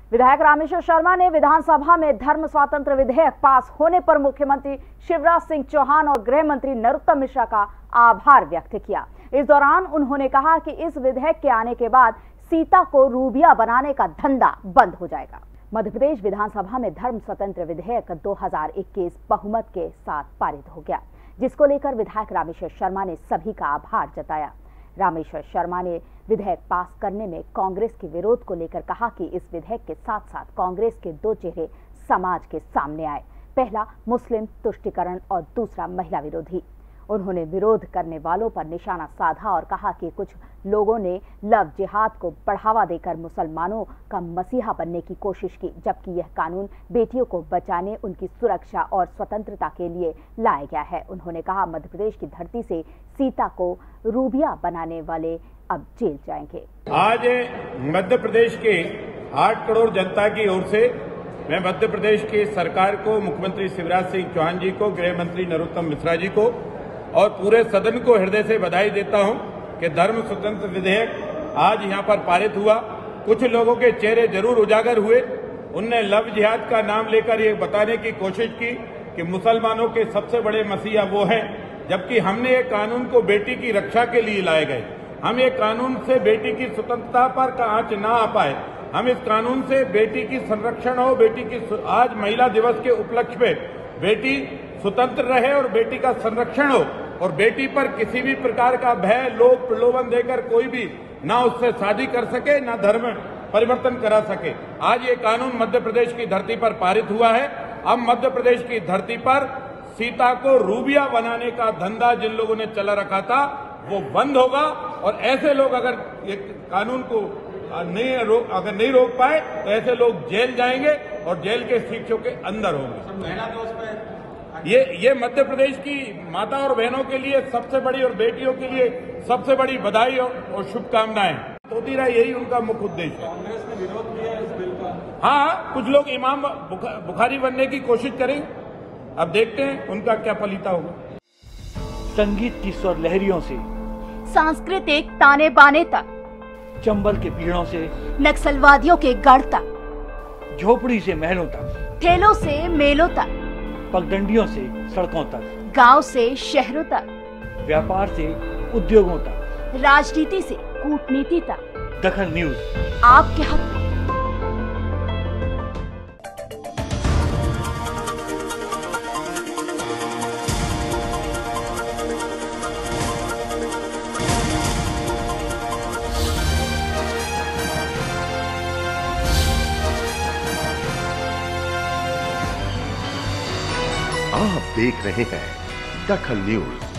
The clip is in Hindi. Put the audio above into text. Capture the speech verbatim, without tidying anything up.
विधायक रामेश्वर शर्मा ने विधानसभा में धर्म स्वातंत्र विधेयक पास होने पर मुख्यमंत्री शिवराज सिंह चौहान और गृह मंत्री नरोत्तम मिश्रा का आभार व्यक्त किया। इस दौरान उन्होंने कहा कि इस विधेयक के आने के बाद सीता को रूबिया बनाने का धंधा बंद हो जाएगा। मध्य प्रदेश विधानसभा में धर्म स्वतंत्र विधेयक दो हज़ार इक्कीस बहुमत के साथ पारित हो गया, जिसको लेकर विधायक रामेश्वर शर्मा ने सभी का आभार जताया। रामेश्वर शर्मा ने विधेयक पास करने में कांग्रेस के विरोध को लेकर कहा कि इस विधेयक के साथ साथ कांग्रेस के दो चेहरे समाज के सामने आए, पहला मुस्लिम तुष्टीकरण और दूसरा महिला विरोधी। उन्होंने विरोध करने वालों पर निशाना साधा और कहा कि कुछ लोगों ने लव जिहाद को बढ़ावा देकर मुसलमानों का मसीहा बनने की कोशिश की, जबकि यह कानून बेटियों को बचाने, उनकी सुरक्षा और स्वतंत्रता के लिए लाया गया है। उन्होंने कहा, मध्य प्रदेश की धरती से सीता को रूबिया बनाने वाले अब जेल जाएंगे। आज मध्य प्रदेश के आठ करोड़ जनता की ओर से मैं मध्य प्रदेश की सरकार को, मुख्यमंत्री शिवराज सिंह चौहान जी को, गृह मंत्री नरोत्तम मिश्रा जी को और पूरे सदन को हृदय से बधाई देता हूं कि धर्म स्वतंत्र विधेयक आज यहां पर पारित हुआ। कुछ लोगों के चेहरे जरूर उजागर हुए। उनने लव जिहाद का नाम लेकर ये बताने की कोशिश की कि मुसलमानों के सबसे बड़े मसीहा वो हैं, जबकि हमने ये कानून को बेटी की रक्षा के लिए लाए गए। हम ये कानून से बेटी की स्वतंत्रता पर आंच ना आ पाए। हम इस कानून से बेटी की संरक्षण हो, बेटी की आज महिला दिवस के उपलक्ष्य में बेटी स्वतंत्र रहे और बेटी का संरक्षण हो और बेटी पर किसी भी प्रकार का भय, लोभ, प्रलोभन देकर कोई भी ना उससे शादी कर सके, ना धर्म परिवर्तन करा सके। आज ये कानून मध्य प्रदेश की धरती पर पारित हुआ है। अब मध्य प्रदेश की धरती पर सीता को रूबिया बनाने का धंधा जिन लोगों ने चला रखा था वो बंद होगा और ऐसे लोग अगर ये कानून को नहीं रोक अगर नहीं रोक पाए तो ऐसे लोग जेल जाएंगे और जेल के शिक्षों के अंदर होंगे। ये ये मध्य प्रदेश की माता और बहनों के लिए सबसे बड़ी और बेटियों के लिए सबसे बड़ी बधाई और, और शुभकामनाएं। होती रहा, यही उनका मुख्य उद्देश्य है। कांग्रेस ने विरोध किया है इस बिल का। हाँ, कुछ लोग इमाम बुखा, बुखारी बनने की कोशिश करें। अब देखते हैं उनका क्या फलिता होगा। संगीत की स्वर लहरियों से सांस्कृतिक ताने बाने तक, चंबल के पीड़ों से नक्सलवादियों के गढ़ तक, झोपड़ी से महलों तक, ठेलों से मेलों तक, पगडंडियों से सड़कों तक, गांव से शहरों तक, व्यापार से उद्योगों तक, राजनीति से कूटनीति तक, दखल न्यूज आपके हाथ में। आप देख रहे हैं दखल न्यूज।